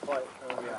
flight. Oh yeah.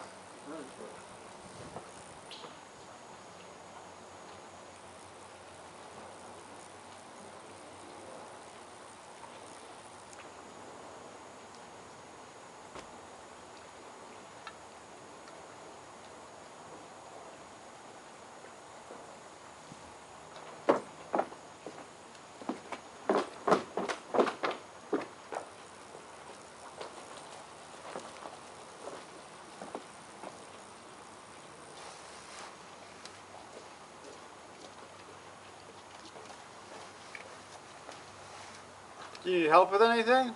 Do you need help with anything?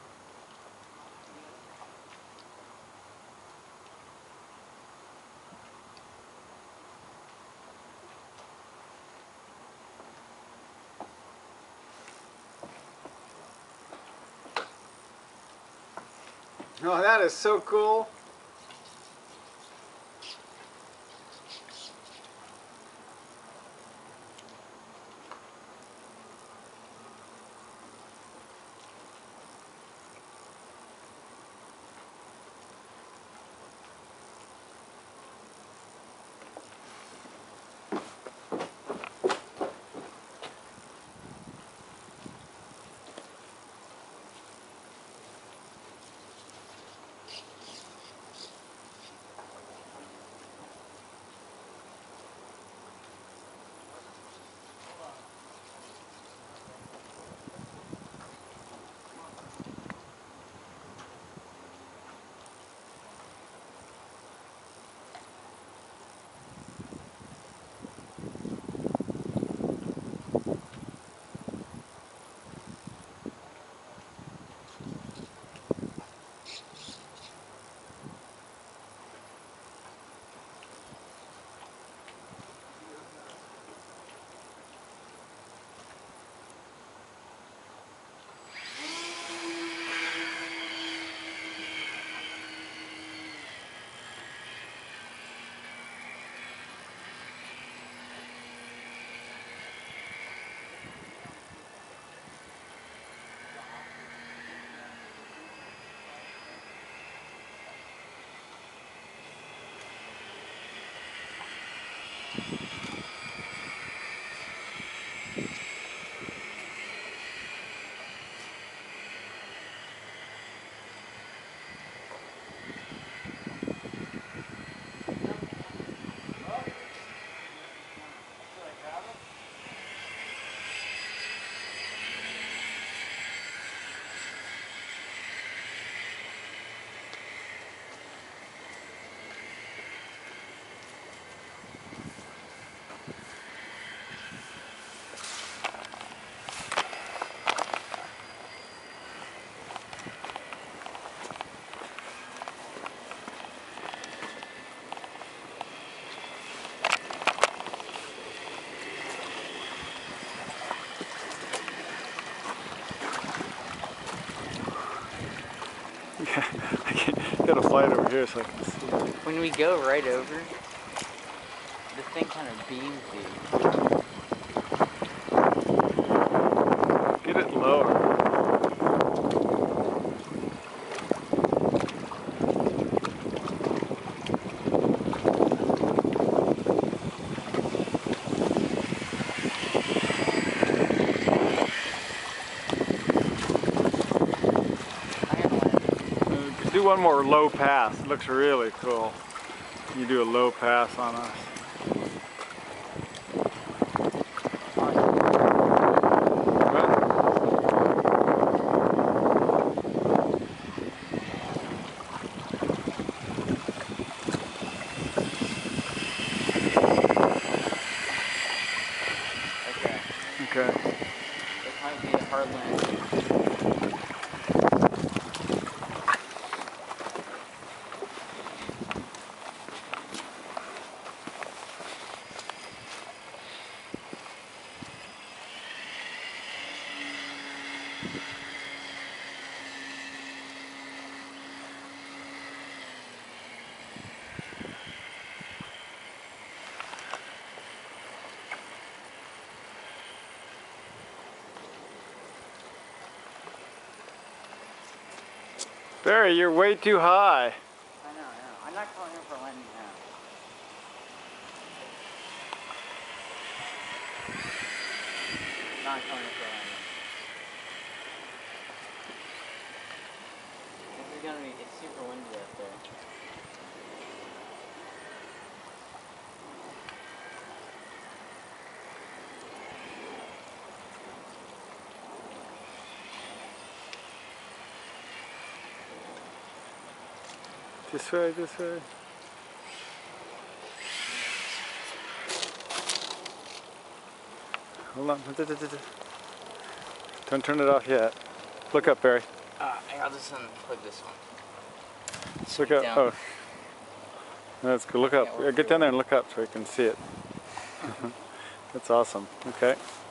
Oh, that is so cool. I got a flight over here so I can see. When we go right over, the thing kind of beams you. Get it lower. Do one more low pass. It looks really cool. You do a low pass on us. Okay. It might be a hard landing. Barry, you're way too high. I know. I'm not calling her for landing now. Not calling her for landing. This is gonna be, it's super windy up there. This way, this way. Hold on. Don't turn it off yet. Look up, Barry. I'll just unplug this one. Look up. Down. Oh. That's good. Look up. Get down there and look up so you can see it. That's awesome. Okay.